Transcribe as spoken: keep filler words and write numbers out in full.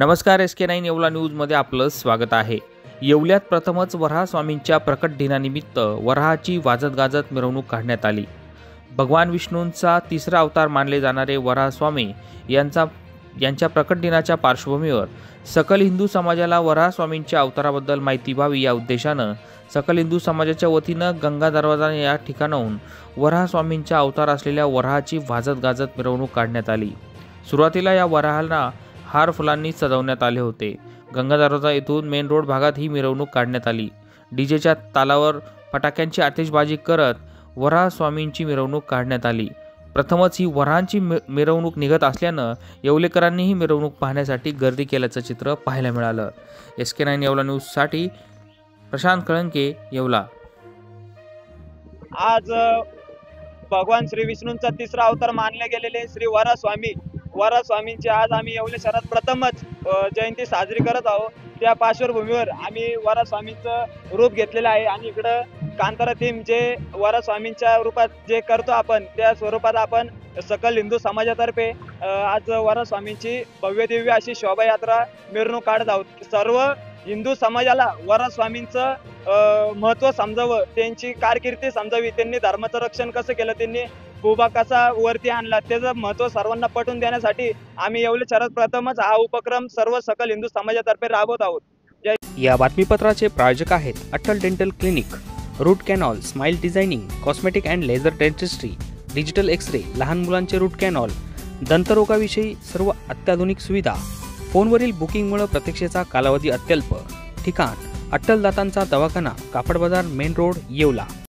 नमस्कार, S K nine Yeola न्यूजमध्ये आपलं स्वागत आहे। येवल्यात प्रथमच वराह स्वामींच्या प्रकट दिनानिमित्त वराहाची वाजत गाजत मिरवणूक काढण्यात आली। भगवान विष्णूंचा तिसरा अवतार मानले जाणारे वराह स्वामी यांचा यांच्या प्रकट दिनाच्या पार्श्वभूमीवर सकल हिंदू समाजाला वराह स्वामींच्या अवताराबद्दल माहिती व्हावी या उद्देशानं सकल हिंदू समाजाच्या वतीनं गंगा दरवाजा या ठिकाणाहून वराह स्वामींच्या अवतार असलेल्या वराहाची वाजत गाजत मिरवणूक काढण्यात आली। सुरुवातीला या वराहाला हार फुलांनी सजवण्यात आले होते। गंगा दरवाजा येथून मेन रोड भागात ही मिरवणूक काढण्यात आली। डीजेच्या तालावर फटाक्यांची आतिषबाजी करत वराह स्वामींची मिरवणूक काढण्यात आली। प्रथमच ही वराहांची मिरवणूक निघत असल्यानं येवलेकरांनी ही मिरवणूक पाहण्यासाठी गर्दी केल्याचं चित्र पाहायला मिळालं। एस के नाईन येवला न्यूजसाठी प्रशांत कळंके, येवला। आज भगवान श्री विष्णूंचा तिसरा अवतार मानले गेलेले श्री वराह स्वामी वराह स्वामींची आज आम्ही येवले शहरात प्रथमच जयंती साजरी करत आहोत। त्या पार्श्वभूमीवर आम्ही वराह स्वामींचं रूप घेतलेलं आहे आणि इकडं कांतारा थीम जे वराह स्वामींच्या रूपात जे करतो आपण त्या स्वरूपात आपण सकल हिंदू समाजातर्फे आज वराह स्वामींची भव्य दिव्य अशी शोभायात्रा मिरवणूक काढत आहोत। सर्व हिंदू समाजाला वराह स्वामींचं महत्त्व समजावं, त्यांची कारकिर्दी समजावी, त्यांनी धर्माचं रक्षण कसं केलं, त्यांनी भूभाग कसा वरती आणला त्याचं महत्त्व सर्वांना पटवून देण्यासाठी आम्ही येवले शहरात प्रथमच हा उपक्रम सर्व सकल हिंदू समाजातर्फे राबवत आहोत। या बातमीपत्राचे प्रायोजक आहेत Atal dental clinic, root canal, smile designing, cosmetic and laser dentistry, digital X-ray, लहान मुलांचे रूट कॅनॉल, दंतरोगाविषयी सर्व अत्याधुनिक सुविधा। फोनवरील बुकिंगमुळे प्रतीक्षेचा कालावधी अत्यल्प। ठिकाण अट्टल दातांचा दवाखाना, कापड बाजार, मेन रोड, येवला।